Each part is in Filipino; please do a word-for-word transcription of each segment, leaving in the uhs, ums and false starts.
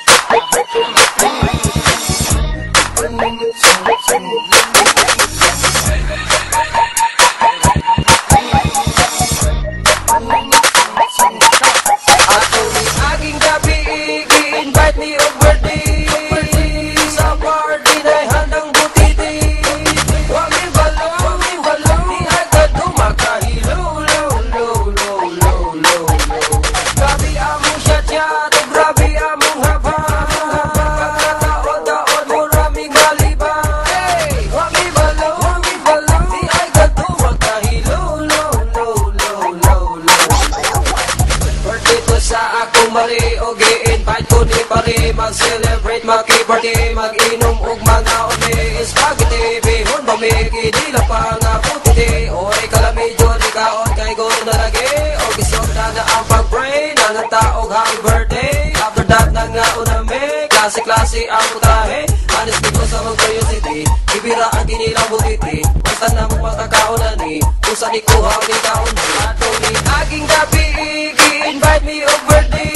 Mali o gi-invite ko ni pare mag-celebrate, maki-party, mag-inom ug mga uli spaghetti, bihon ba may kinila pa nga putiti oy kalamidyo di kaon kay go na lagi o gisog na na ang pag-pray na ng taog happy birthday. After that na nga unami klase-klase ang putahe anis ko sa mga curiosity ibira ang kinilang butiti basta na mong makakaonan ni kung saan ikuha ni kaon ni ato ni aging gabi gi-invite me og birthday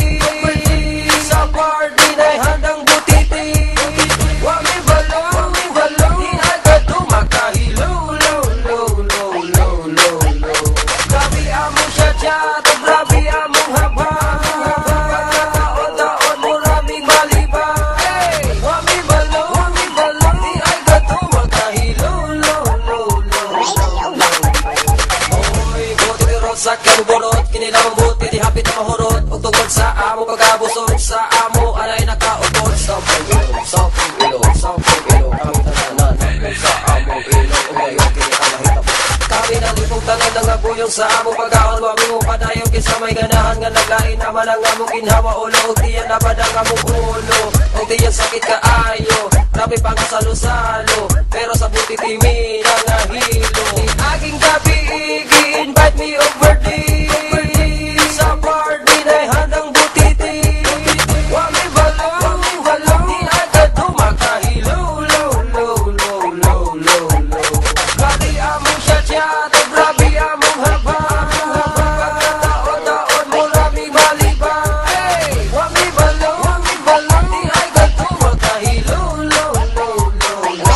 sa party na handang butiti wa mi balo, mi balo di agad tumakahilo lo, lo, lo, lo, lo, lo grabe among syat-syat o grabe among haba pagkataon-taon mo raming maliba wa mi balo, mi balo di agad tumakahilo lo, lo, lo, lo oy, buti ni Rosa kanuborot kinilang buti di hapit na mahurot o tungkol sa amo pagkabusog sa amo anay nakaupot something ilog, something ilog, something ilog kami tananan sa amo ilog o ngayon kinikalahita po kami nalipong tangan ng abuyong sa amo pagkaon wami mo padayon kinsa may ganahan nga naglain naman ang among ginhawa ulo o tiyan napadang among ulo o tiyan sakit kaayo grabe pa nga salo-salo pero sa buti timi nangahilo aging gabi gi-invite me og birthday sa party na handang butiti wa mi balo, mi balo di agad tumakahilo lo, lo, lo, lo, lo, lo grabe among syat-syat o grabe among haba pagkataon-taon mo raming maliba wa mi balo, mi balo di agad tumakahilo lo, lo, lo, lo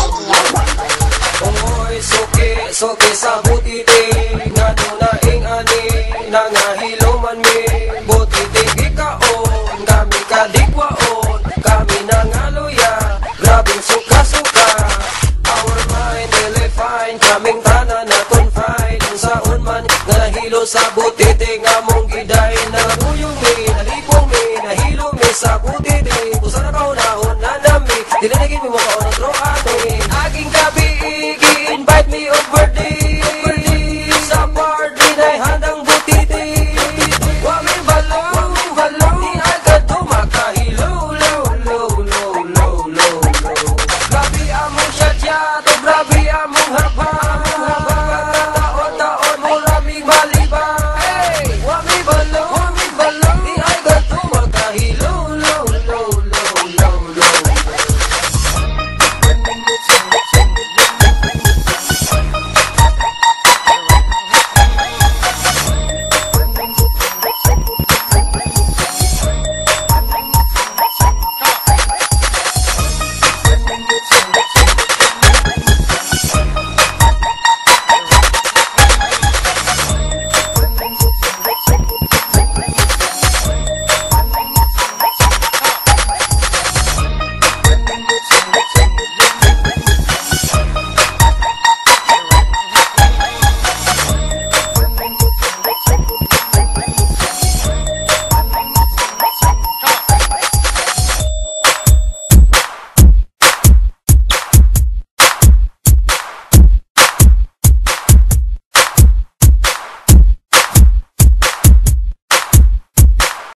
oy suki, suki sa butiti nga dunaing ani nangahilo man mi butiti ikaon kami kadigwaon kami nangaluya grabing suka-suka our mind really fine kaming tanan na confine kung saon man nga nahilo sa butiti nga mong giday naguyong mi nalipong mi nahilo mi sa butiti kung saan na kaunahon na nami dilinagin mi mo kaon